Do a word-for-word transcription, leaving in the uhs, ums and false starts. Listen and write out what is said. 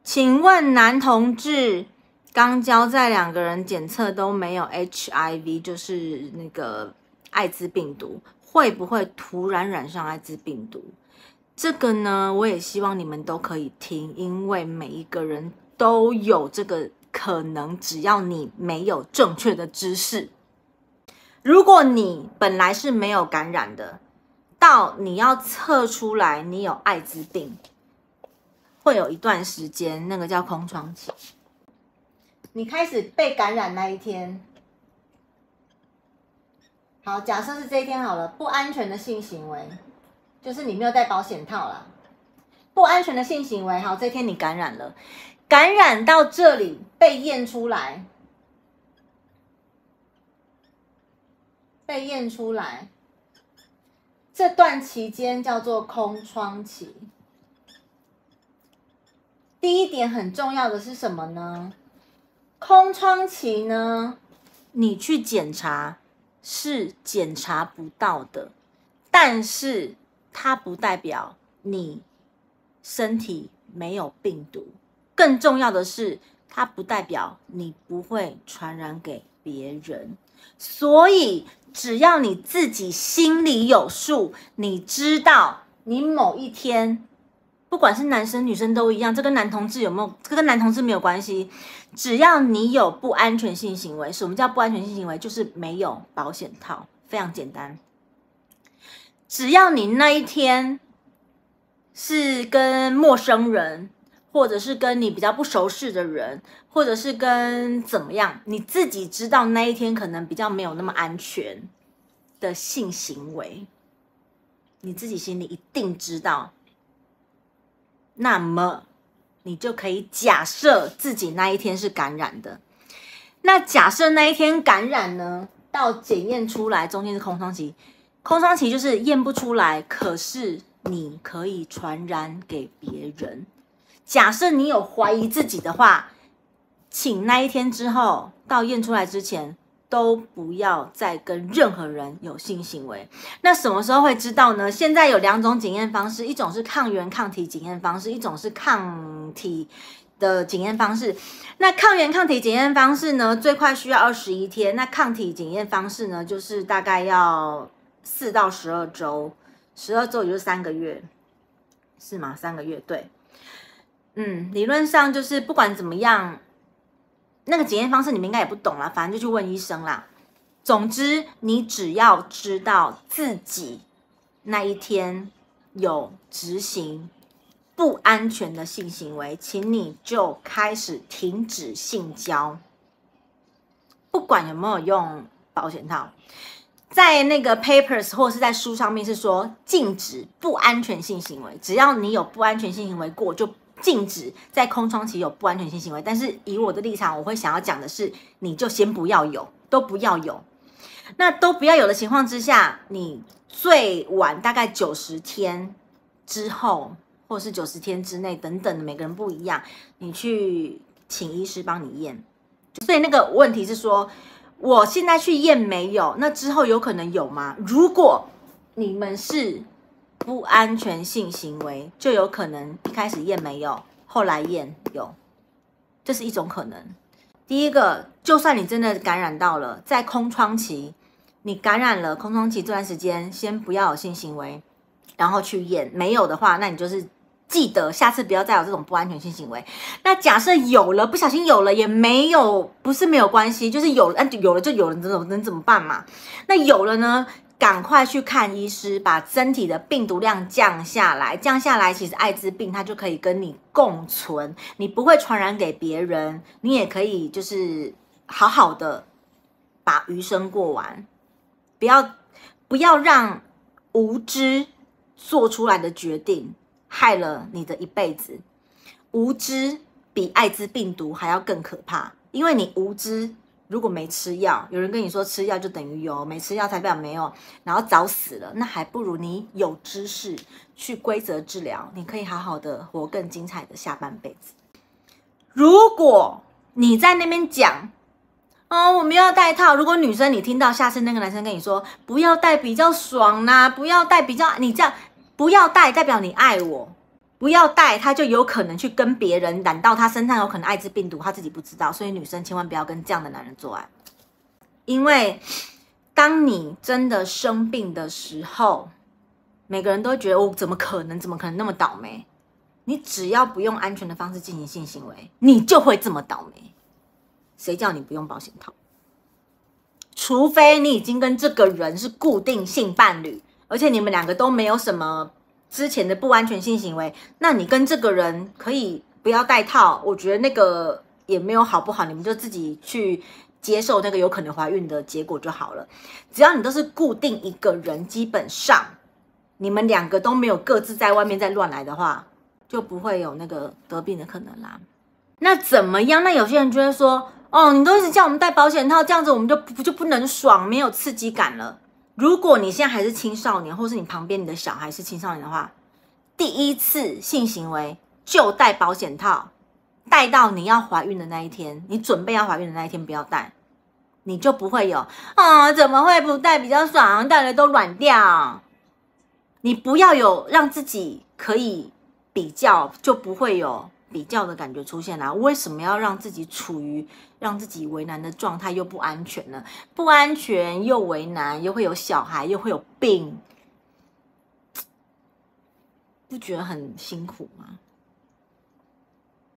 请问男同志刚交在两个人检测都没有 H I V， 就是那个艾滋病毒，会不会突然染上艾滋病毒？这个呢，我也希望你们都可以听，因为每一个人都有这个可能，只要你没有正确的知识。如果你本来是没有感染的，到你要测出来你有艾滋病，会有一段时间，那个叫空窗期。你开始被感染那一天，好，假设是这一天好了，不安全的性行为，就是你没有戴保险套啦。不安全的性行为，好，这一天你感染了，感染到这里被验出来，被验出来，这段期间叫做空窗期。第一点很重要的是什么呢？空窗期呢，你去检查是检查不到的，但是它不代表你身体没有病毒。更重要的是，它不代表你不会传染给别人。所以，只要你自己心里有数，你知道你某一天，不管是男生女生都一样，这跟男同志有没有，这跟男同志没有关系。只要你有不安全性行为，什么叫不安全性行为？就是没有保险套，非常简单。只要你那一天是跟陌生人，或者是跟你比较不熟识的人，或者是跟怎么样，你自己知道那一天可能比较没有那么安全的性行为，你自己心里一定知道，那么你就可以假设自己那一天是感染的。那假设那一天感染呢，到检验出来中间是空窗期，空窗期就是验不出来，可是你可以传染给别人。假设你有怀疑自己的话，请那一天之后到验出来之前都不要再跟任何人有性行为。那什么时候会知道呢？现在有两种检验方式，一种是抗原抗体检验方式，一种是抗体的检验方式。那抗原抗体检验方式呢，最快需要二十一天，那抗体检验方式呢，就是大概要四到十二周，十二周也就是三个月，是吗？三个月，对。嗯，理论上就是不管怎么样，那个检验方式你们应该也不懂啦，反正就去问医生啦。总之，你只要知道自己那一天有执行不安全的性行为，请你就开始停止性交，不管有没有用保险套。在那个 papers 或是在书上面是说禁止不安全性行为，只要你有不安全性行为过，就禁止在空窗期有不安全性行为。但是以我的立场，我会想要讲的是，你就先不要有，都不要有。那都不要有的情况之下，你最晚大概九十天之后，或是九十天之内等等的，每个人不一样，你去请医师帮你验。所以那个问题是说，我现在去验没有，那之后有可能有吗？如果你们是不安全性行为，就有可能一开始验没有，后来验有，这是一种可能。第一个，就算你真的感染到了，在空窗期，你感染了空窗期这段时间，先不要有性行为，然后去验，没有的话，那你就是记得下次不要再有这种不安全性行为。那假设有了，不小心有了也没有，不是没有关系，就是有了，有了就有了，能能怎么办嘛？那有了呢？赶快去看医师，把身体的病毒量降下来，降下来，其实艾滋病它就可以跟你共存，你不会传染给别人，你也可以就是好好的把余生过完，不要不要让无知做出来的决定害了你的一辈子。无知比艾滋病毒还要更可怕，因为你无知。如果没吃药，有人跟你说吃药就等于有，没吃药才代表没有，然后早死了，那还不如你有知识去规则治疗，你可以好好的活更精彩的下半辈子。如果你在那边讲，哦，我们要戴套，如果女生你听到下次那个男生跟你说不要戴比较爽啦、啊，不要戴比较，你这样不要戴代表你爱我， 不要带，他就有可能去跟别人染到他身上有可能艾滋病毒，他自己不知道。所以女生千万不要跟这样的男人做爱，因为当你真的生病的时候，每个人都会觉得我、哦、怎么可能，怎么可能那么倒霉？你只要不用安全的方式进行性行为，你就会这么倒霉。谁叫你不用保险套？除非你已经跟这个人是固定性伴侣，而且你们两个都没有什么之前的不安全性行为，那你跟这个人可以不要戴套，我觉得那个也没有好不好，你们就自己去接受那个有可能怀孕的结果就好了。只要你都是固定一个人，基本上你们两个都没有各自在外面再乱来的话，就不会有那个得病的可能啦。那怎么样？那有些人就会说，哦，你都一直叫我们戴保险套，这样子我们就不就不能爽，没有刺激感了。如果你现在还是青少年，或是你旁边你的小孩是青少年的话，第一次性行为就戴保险套，戴到你要怀孕的那一天，你准备要怀孕的那一天不要戴，你就不会有啊、哦，怎么会不戴比较爽，戴了都软掉。你不要有让自己可以比较，就不会有比较的感觉出现啦。为什么要让自己处于让自己为难的状态又不安全呢？不安全又为难，又会有小孩，又会有病，不觉得很辛苦吗？